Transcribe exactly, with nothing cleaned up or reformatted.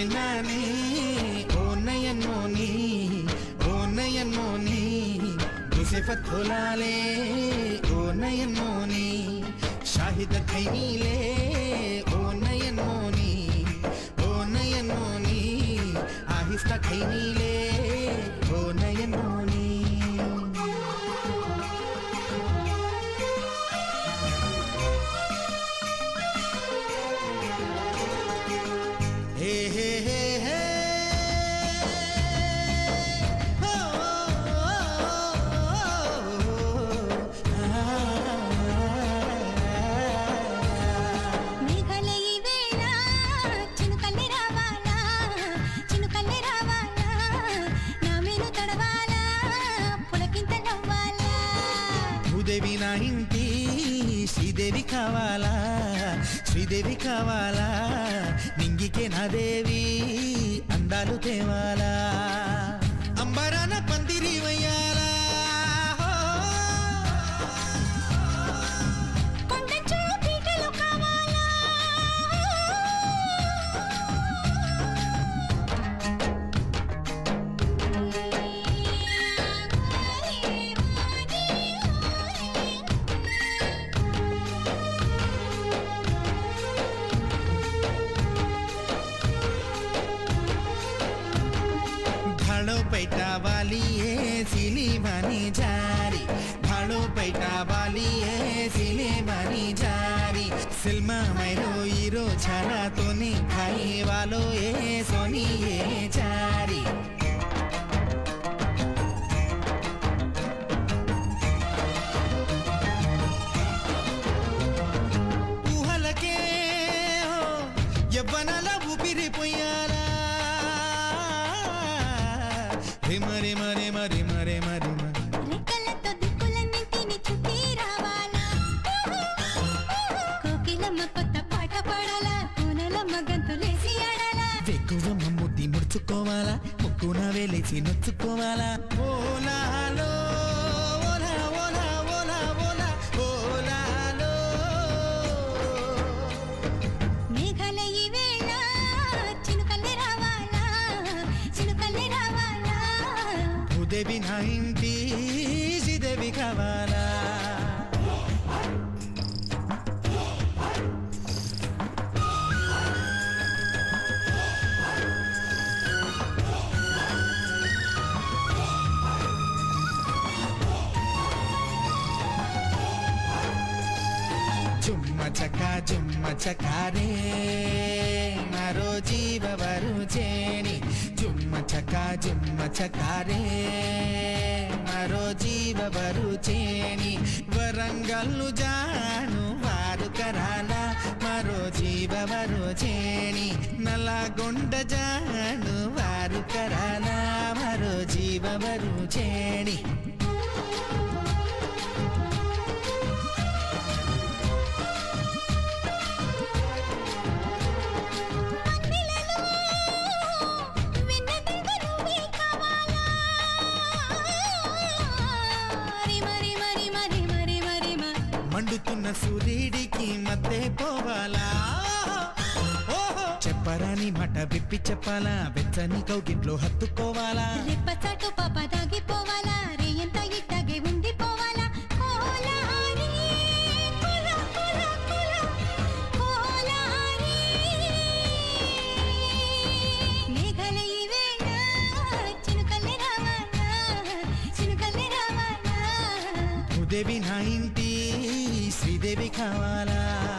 नानी ओ नयन मोनी ओ नयन मोनी तुसे फथोलाले ओ नयन मोनी शाहिद खैनीले ओ नयन मोनी ओ नयन मोनी आहिस्ता खैनीले ओ नयन मोनी हे हे हे हे భూదేవి నా ఇంటి శ్రీదేవి కావాలా శ్రీదేవి కావాలా నింగికే నా దేవి అందాలు తేవాలా అంబరాన పందిరి వయ్యాలా भाड़ो पैटा वाली है सिली बनी जारी भाड़ो पैटा वाली है सिली बनी जारी सिल्मा मैरो हीरो छाना तो नहीं खाई वालो ये सोनी ये जारी ऊहलके हो ये बनाला ऊपिरी पोयाला मरे मरे मरे मरे मरे రెక్కలతో దిక్కులన్నింటిని చుట్టి రావాలా కోకిలమ్మ కొత్త పాట పాడాలా కోనలమ్మ గంతులేసి ఆడాలా వెక్కువమ్మ ముద్ది ముడుచుకోవాలా ముక్కున వేలేసి నొచ్చుకోవాలా ఓలాలో ఓలా ఓలా ఓలా ఓలా ఓలాలో మేఘాల ఈ వేళ చినుకల్లే రావాలా చినుకల్లే రావాలా భూదేవి నా ఇంటి శ్రీదేవి కావాలా జుమ్మ చక జుమ్మ చకారే మరో జీవ వరుచేని జుమ్మ చక జుమ్మ చకారే మరో జీవ వరుచేని వరంగల్లు జాను వారు కరాల మరో జీవ వరుచేని నల్లగొండ జాను వారు కరాల మరో జీవ వరుచేని మండుతున్న సూర్యుడికి మధ్య పోవాలా చెప్పరాని మాట విప్పి చెప్పాలా వెచ్చని కౌగిట్లో హత్తుకోవాలా రెప్పచాటు పాప దాగిపోవాలా రేయంత ఇట్టాగే ఉండిపోవాలా కోలారి కోలా కోలా కోలా కోలారి మేఘాల ఈ వేళ చినుకల్లే రావాలా చినుకల్లే రావాలా భూదేవి నా ఇంటి శ్రీదేవి కావాలా